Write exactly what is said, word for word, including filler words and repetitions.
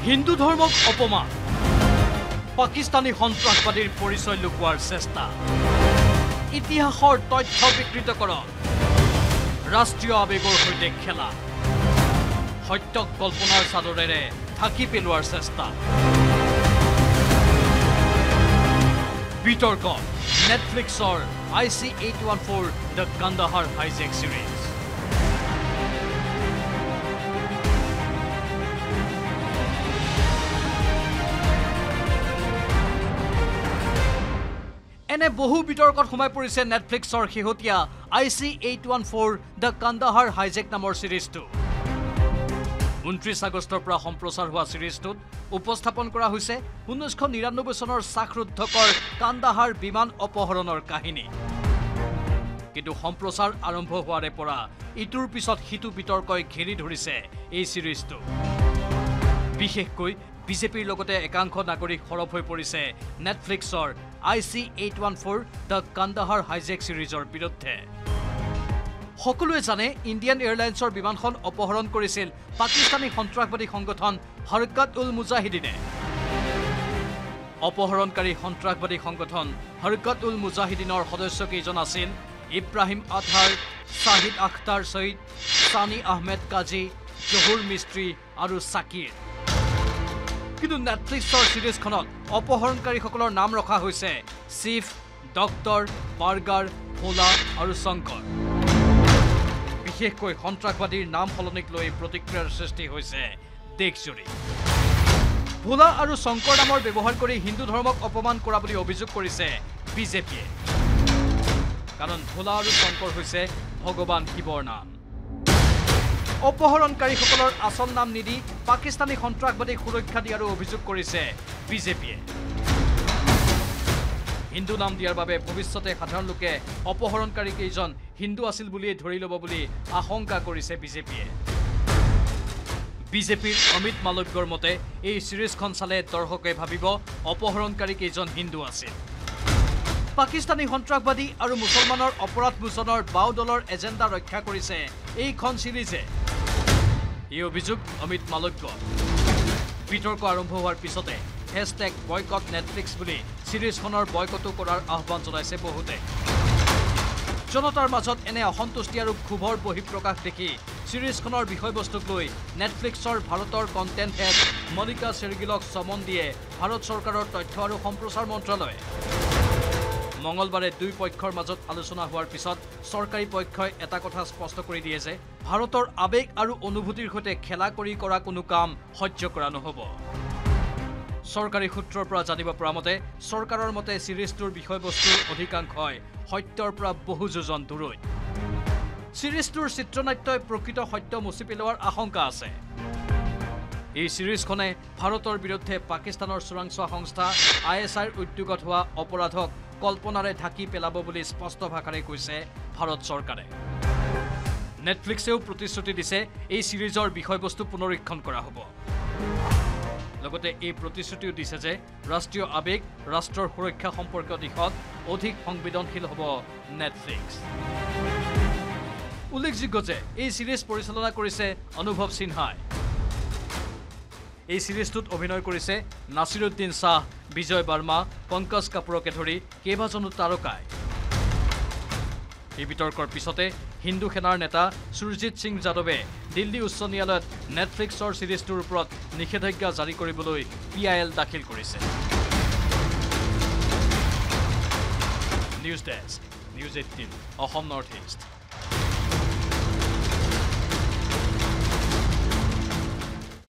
হিন্দু ধৰ্মক অপমান পাকিস্তানী সন্ত্ৰাসবাদীৰ পৰিচয় লুকুৱাৰ চেষ্টা ইতিহাসৰ তথ্য বিকৃতকৰণ ৰাষ্ট্ৰীয় আবেগৰ সৈতে খেলা সত্যক কল্পনাৰ চাদৰেৰে ঢাকি পেলোৱাৰ চেষ্টা বিতৰ্ক নেটফ্লিক্সৰ I C eight one four the Kandahar hijack series এনে বহু বিতৰ্কত সোমাই পৰিছে নেটফ্লিক্সৰ শেহতীয়া I C eight one four the Kandahar hijack নামৰ সিৰিজটো ঊনত্ৰিশ আগষ্টৰ পৰা সম্প্ৰচাৰ হোৱা সিৰিজটোত উপস্থাপন কৰা হৈছে ঊনৈছশ নিৰানব্বৈ চনৰ শ্বাসৰুদ্ধকৰ কান্দাহাৰ বিমান অপহৰণৰ কাহিনী কিন্তু সম্প্ৰচাৰ আৰম্ভ হোৱাৰে পৰা ইটোৰ পিছত সিটো বিতৰ্কই ঘেৰি ধৰিছে এই সিৰিজটো বিশেষকৈ বিজেপিৰ লগতে একাংশ নাগৰিক সৰব হৈ পৰিছে নেটফ্লিক্সৰ I C eight one four the Kandahar hijack সিৰিজৰ বিৰুদ্ধে সকলোৱে জানে ইণ্ডিয়ান এয়াৰলাইন্সৰ বিমানখন অপহৰণ কৰিছিল পাকিস্তানী সন্ত্ৰাসবাদী সংগঠন হৰকত উল মুজাহিদিনে অপহৰণকাৰী সন্ত্ৰাসবাদী সংগঠন হৰকত উল মুজাহিদিনৰ সদস্য কেইজন আছিল ইব্ৰাহিম আতহাৰ শাহিদ আখতাৰ সৈয়দ সানি আহমেদ কাজী জহুৰ মিস্ত্ৰী আৰু সাকিৰ কিন্তু নেটফ্লিক্সৰ সিৰিজখনত অপহৰণকাৰীসকলৰ নাম ৰখা হৈছে চিফ ডক্টৰ বাৰ্গাৰ ভোলা আৰু শংকৰ বিশেষকৈ সন্ত্ৰাসবাদীৰ নাম সলনিক লৈ প্ৰতিক্ৰিয়াৰ সৃষ্টি হৈছে দেশজুৰি ভোলা আৰু শংকৰ নামৰ ব্যৱহাৰ কৰি হিন্দু ধৰ্মক অপমান কৰা বুলি অভিযোগ কৰিছে বিজেপিয়ে কাৰণ ভোলা আৰু শংকৰ হৈছে ভগৱান শিৱৰ নাম অপহৰণকাৰীসকলৰ আচল নাম নিদি পাকিস্তানী সন্ত্ৰাসবাদীক সুৰক্ষা দিয়াৰো অভিযোগ কৰিছে বিজেপিয়ে হিন্দু নাম দিয়াৰ বাবে ভৱিষ্যতে সাধাৰণ লোকে অপহৰণকাৰী কেইজন হিন্দু আছিল বুলিয়ে ধৰি ল'ব বুলি আশংকা কৰিছে বিজেপিয়ে বিজেপিৰ অমিত মালব্যৰ মতে এই সিৰিজখন চালে দৰ্শকে ভাবিব অপহৰণকাৰী কেইজন হিন্দু আছিল পাকিস্তানী সন্ত্ৰাসবাদী আৰু মুছলমানৰ অপৰাধ মোচনৰ বাও দলৰ এজেণ্ডা ৰক্ষা কৰিছে এইখন সিৰিজে এই অভিযোগ অমিত মালব্য বিতৰ্ক আৰম্ভ হোৱাৰ পিছতে হেশটেগ বয়কট নেটফ্লিক্স বুলি সিৰিজখনৰ বয়কটো কৰাৰ আহ্বান জনাইছে বহুতে জনতাৰ মাজত এনে অসন্তুষ্টি আৰু ক্ষোভৰ বহিঃপ্ৰকাশ দেখি সিৰিজখনৰ বিষয়বস্তুক লৈ নেটফ্লিক্সৰ ভাৰতৰ কণ্টেণ্ট হেড মনিকা চেৰগিলক চমন দিয়ে ভাৰত চৰকাৰৰ তথ্য আৰু সম্প্ৰচাৰ মন্ত্ৰালয়ে মঙ্গলবাৰে দুই পক্ষৰ মাজত আলোচনা হোৱাৰ পিছত চৰকাৰী পক্ষই এটা কথা স্পষ্ট কৰি দিয়ে যে ভাৰতৰ আবেগ আৰু অনুভূতিৰ সৈতে খেলা কৰি কৰা কোনো কাম সহ্য কৰা নহব চৰকাৰী সূত্ৰৰ পৰা জানিব পৰা মতে চৰকাৰৰ মতে সিৰিজটোৰ বিষয়বস্তুৰ অধিকাংশই সত্যৰ পৰা বহু যোজন দূৰৈত সিৰিজটোৰ চিত্ৰনাট্যই প্ৰকৃত সত্য মুচি পেলোৱাৰ আশংকা আছে এই সিৰিজখনে ভাৰতৰ বিৰুদ্ধে পাকিস্তানৰ চোৰাংচোৱা সংস্থা আই এছ আইৰ উদ্যোগত হোৱা অপৰাধক কল্পনাৰে ঢাকি পেলাব বুলি স্পষ্ট ভাষাৰে কৈছে ভাৰত চৰকাৰে নেটফ্লিক্সেও প্ৰতিশ্ৰুতি দিছে এই সিৰিজৰ বিষয়বস্তু পুনৰীক্ষণ কৰা হ'ব লগতে এই প্ৰতিশ্ৰুতিও দিছে যে ৰাষ্ট্ৰীয় আবেগ ৰাষ্ট্ৰৰ সুৰক্ষা সম্পৰ্কীয় দিশত অধিক সংবেদনশীল হ'ব নেটফ্লিক্স উল্লেখযোগ্য যে এই সিৰিজ পৰিচালনা কৰিছে অনুভৱ সিনহাই এই সিৰিজটোত অভিনয় কৰিছে নাছিৰুদ্দিন শাহ বিজয় বাৰ্মা পংকজ কাপুৰকে ধৰি কেইবাজনো তাৰকাই এই বিতৰ্কৰ পিছতে হিন্দু সেনাৰ নেতা সুৰজিৎ সিং যাদৱে দিল্লী উচ্চ ন্যায়ালয়ত নেটফ্লিক্সৰ সিৰিজটোৰ ওপৰত নিষেধাজ্ঞা জাৰি কৰিবলৈ পি আই এল দাখিল কৰিছে news desk news eighteen Assam north east